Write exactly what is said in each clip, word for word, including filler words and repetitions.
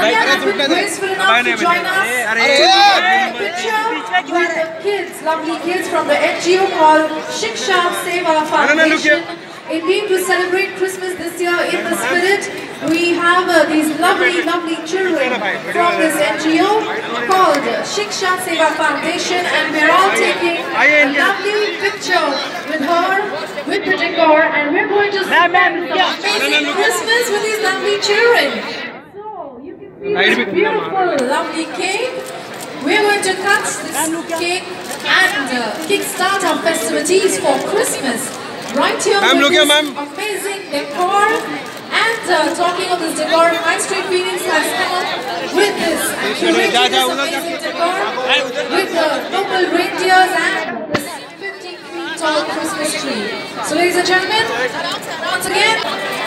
has been graceful enough to join us to take a picture with the kids, lovely kids from the N G O called Shiksha Seva Foundation. Indeed, to celebrate Christmas this year in the spirit, we have uh, these lovely, lovely children from this N G O called Shiksha Seva Foundation, and we're all taking a lovely picture with her, with the decor, and we're going to spend amazing Christmas with these lovely children. So, you can see this beautiful, lovely cake. We're going to cut this cake and uh, kickstart our festivities for Christmas. Right here with this amazing decor, and uh, talking of this decor, High Street Phoenix has come up with this and curated this amazing decor with the local reindeers and this fifteen feet tall Christmas tree. So ladies and gentlemen, once again,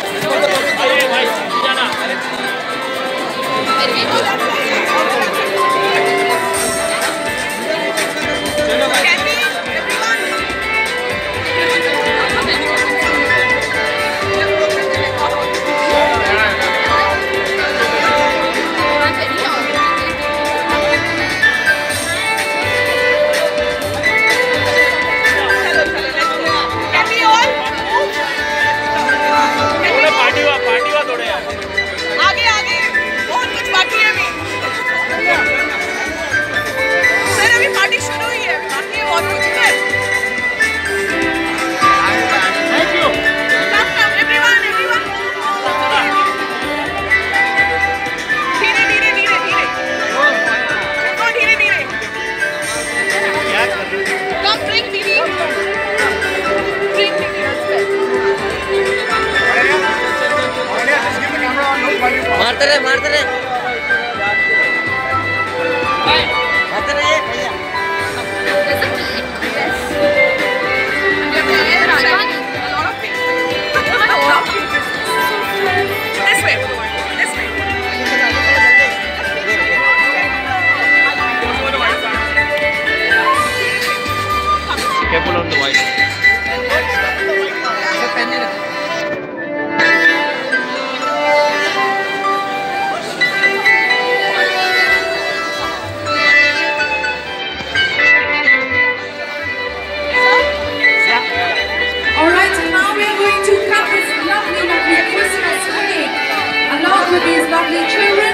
मारते रहे मारते रहे मारते रहे भैया careful on the white. With these lovely children.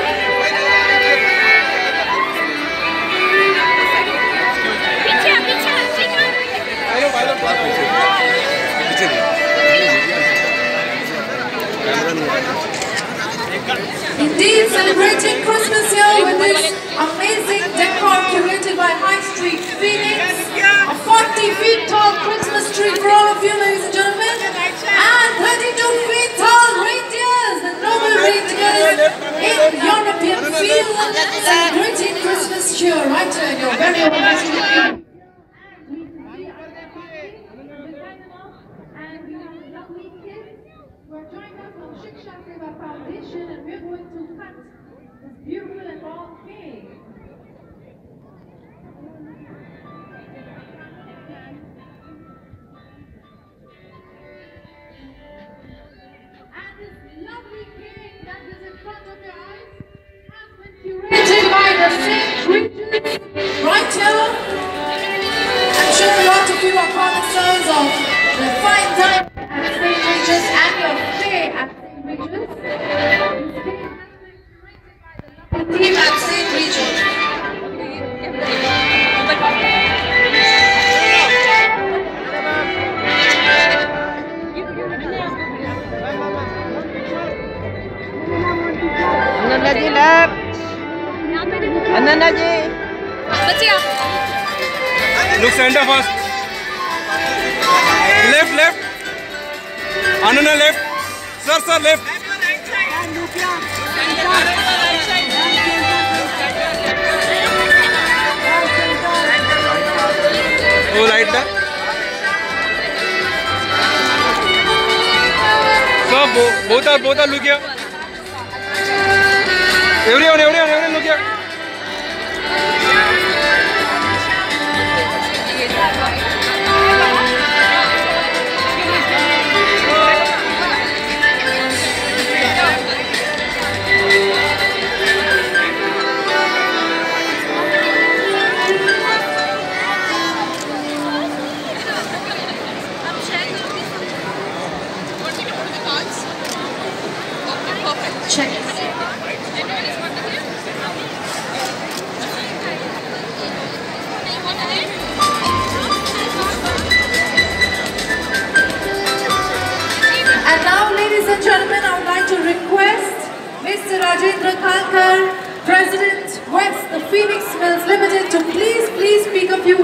Indeed, celebrating Christmas here with this amazing decor curated by High Street Phoenix. A forty feet tall Christmas tree for all of you, ladies and gentlemen. And thirty-two feet tall reindeers, the noble reindeers in European feel, celebrating Christmas cheer right here in your very own High Street Phoenix. And we have lovely kids who are joining us from Shiksha Seva Foundation, and we're going to cut this beautiful and long cake. Curated by the Saint Regis right here. I'm sure a lot of you are connoisseurs of the fine dining at Saint Regis and your stay at Saint Regis. The team at Saint Regis. Ananda ji left. Ananda ji. Look center first. Left, left. Ananda left. Sir, sir, left. Oh, light da. So both are both are look here. Everyone, everyone, everyone look here.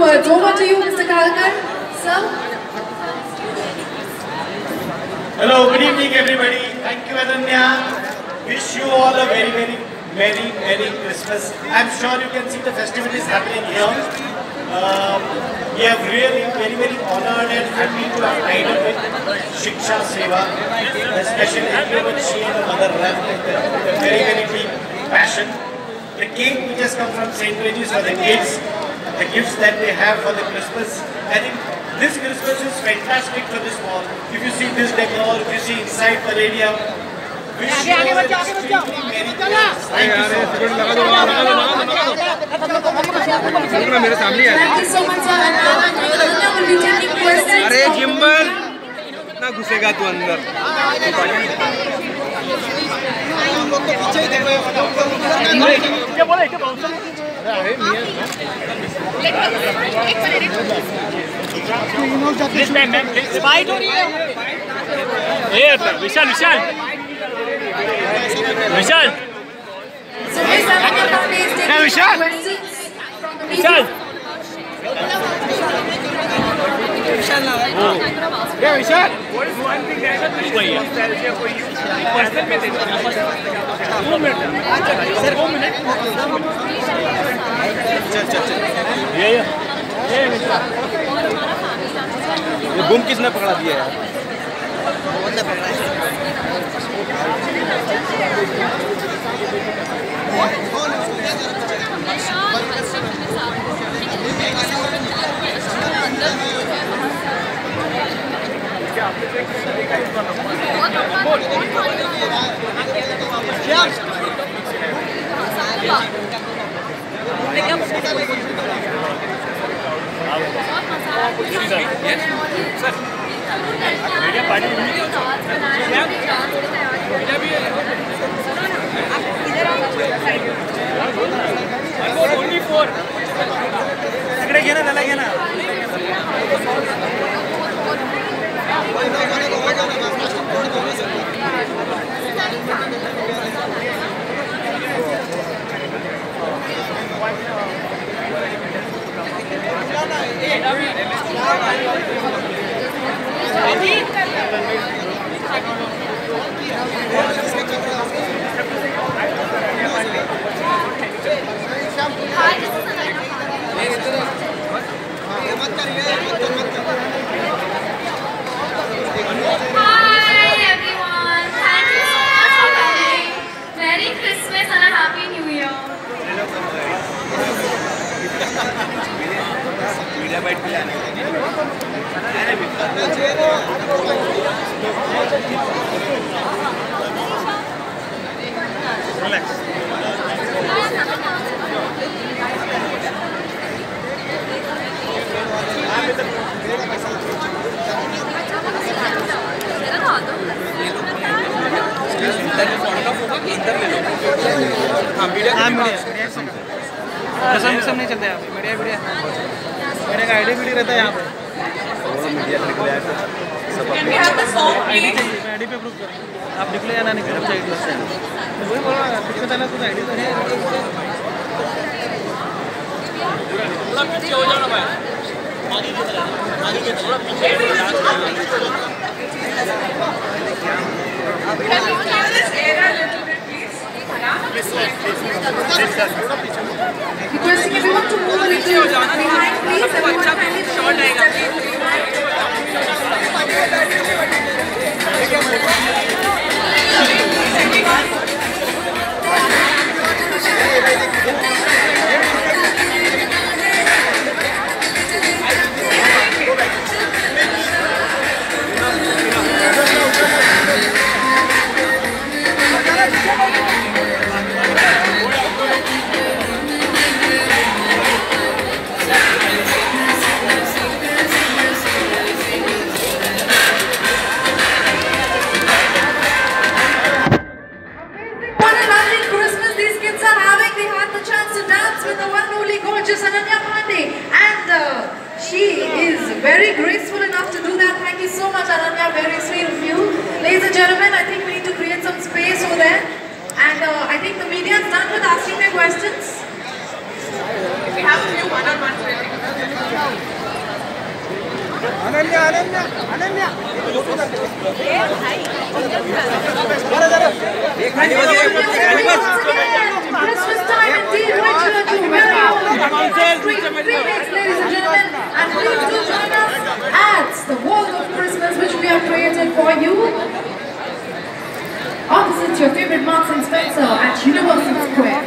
words. Over to you, Mister Kalkar. Sir. Hello, good evening everybody. Thank you Ananya. Wish you all a very very Merry Merry Christmas. I'm sure you can see the festivities happening here. Uh, we are really very very honored and happy to have tied up with Shiksha Seva, the special area which she and her mother run with a very very deep passion. The cake which has come from Saint Regis for the kids, the gifts that they have for the Christmas. I think this Christmas is fantastic for this mall. If you see this decor, if you see inside Palladium, wish you all an extremely Merry Christmas. Thank you so much. Thank you so much, sir. And now Ananya will be taking questions. अरे gimbal ना घुसेगा तू अंदर विशाल विशाल विशाल So Miss Ananya Pandey is taking Vishal. questions from the Vishal media. Yeah, Vishal. What is one thing that is nostalgia for you? Personal में देखो. Two minutes. Sir, two minutes. चल चल चल. ये ये. ये Vishal. ये बम किसने पकड़ा दिया यार कौन सा पकड़ा है मीडिया पार्टी ओनली फोर इकडे घे ना त्याला घे ना सब नहीं चलता है मीडिया मीडिया मेरे का आईडी वीडियो रहता है यहाँ पे मीडिया निकले आए आईडी पे प्रूफ करें आप निकले या ना निकले आईडी से वही बोल रहा है दिक्कत है ना कुछ आईडी तो है थोड़ा पीछे हो जाना भाई आगे की तरफ आगे की थोड़ा पीछे Requesting everyone to move a little behind, please. Everyone kindly short Ananya Pandey, and uh, she is very graceful enough to do that. Thank you so much, Ananya. Very sweet of you. Ladies and gentlemen, I think we need to create some space over there. And uh, I think the media is done with asking their questions. we have a few one-on-one sessions. Ananya, Ananya, Ananya. Christmas time indeed, right to very Street Phoenix, ladies and gentlemen, and please do join us at the World of Christmas, which we have created for you. Opposite your favorite Marks and Spencer at Universal Square.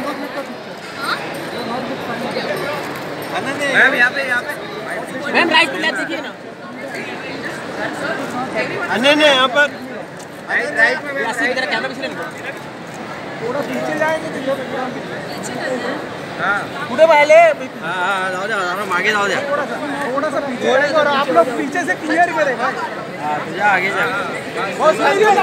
Ma'am यहाँ पे यहाँ पे ma'am right पे left देखिए ना अनन्या यहाँ पर right में ऐसे इधर कैमरा पीछे लेने थोड़ा पीछे जाएंगे तो लोग हाँ पूरे पहले हाँ हाँ जाओ जाओ जाओ आगे जाओ जाओ थोड़ा सा थोड़ा सा पीछे और आप लोग पीछे से क्लियर करें भाई हाँ तो जा आगे जा बहुत सही है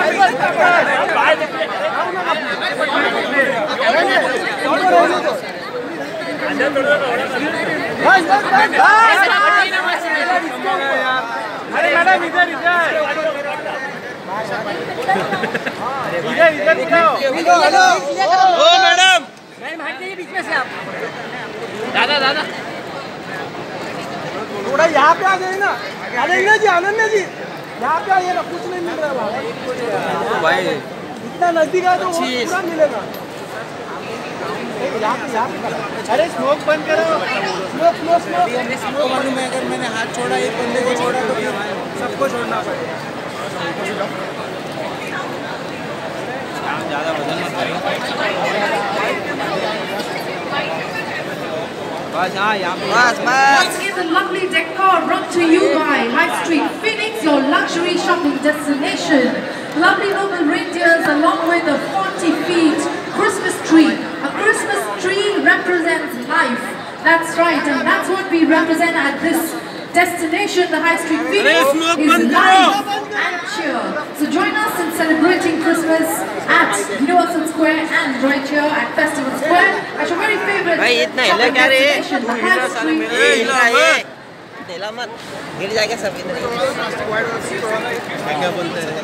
अरे मैडम इधर इधर इधर इधर दिखाओ हेलो हेलो ओ मैडम मैम हट जाइए बीच में से आप दादा दादा थोड़ा यहाँ पे आ जाइए ना अनन्या जी अनन्या जी यहाँ पे आइए ना कुछ नहीं मिल रहा है भाई इतना नजदीक है तो वो पूरा मिलेगा अरे स्मोक बंद करो स्मोक स्मोक स्मोक स्मोक मालूम है अगर मैंने हाथ छोड़ा एक बंदे को छोड़ा तो सबको छोड़ना पड़ेगा ज़्यादा वजन मत करें बस हाँ यहाँ पे बस बस Once again, the lovely decor brought to you by High Street Phoenix, your luxury shopping destination. Lovely noble reindeers along with a forty feet Christmas tree. A Christmas tree represents life. That's right, and that's what we represent at this destination, the High Street Phoenix, is life and cheer. So join us in celebrating Christmas at Universal Square and right here at Festival Square at your very favorite shopping destination, the High Street Phoenix. हिला मत गिर जाएगा सब इधर क्या बोलते हैं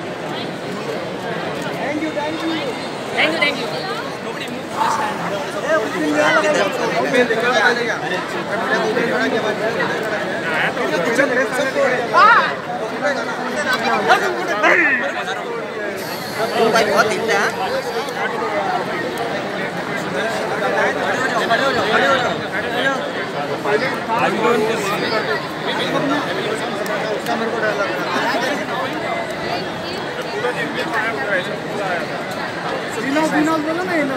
thank you thank you thank you thank you भाई बहुत हिलता है विनोद विनोद बोलो ना ये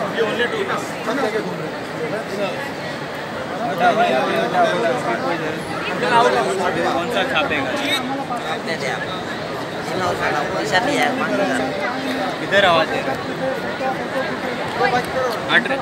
कौन सा छापेगा दे दे आप सुनाओ साला पैसा नहीं है पाँच हजार किधर आवाज है हट रे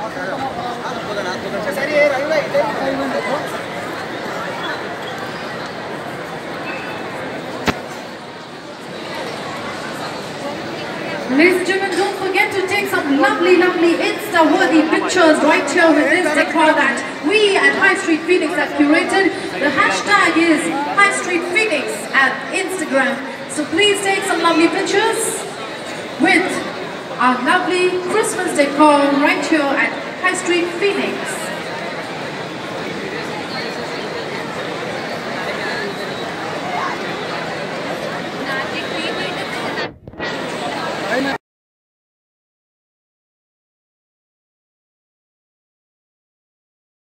Ladies and gentlemen, don't forget to take some lovely, lovely Insta-worthy pictures right here with this decor that we at High Street Phoenix have curated. The hashtag is High Street Phoenix at Instagram. So please take some lovely pictures with our lovely Christmas decor right here at High Street Phoenix.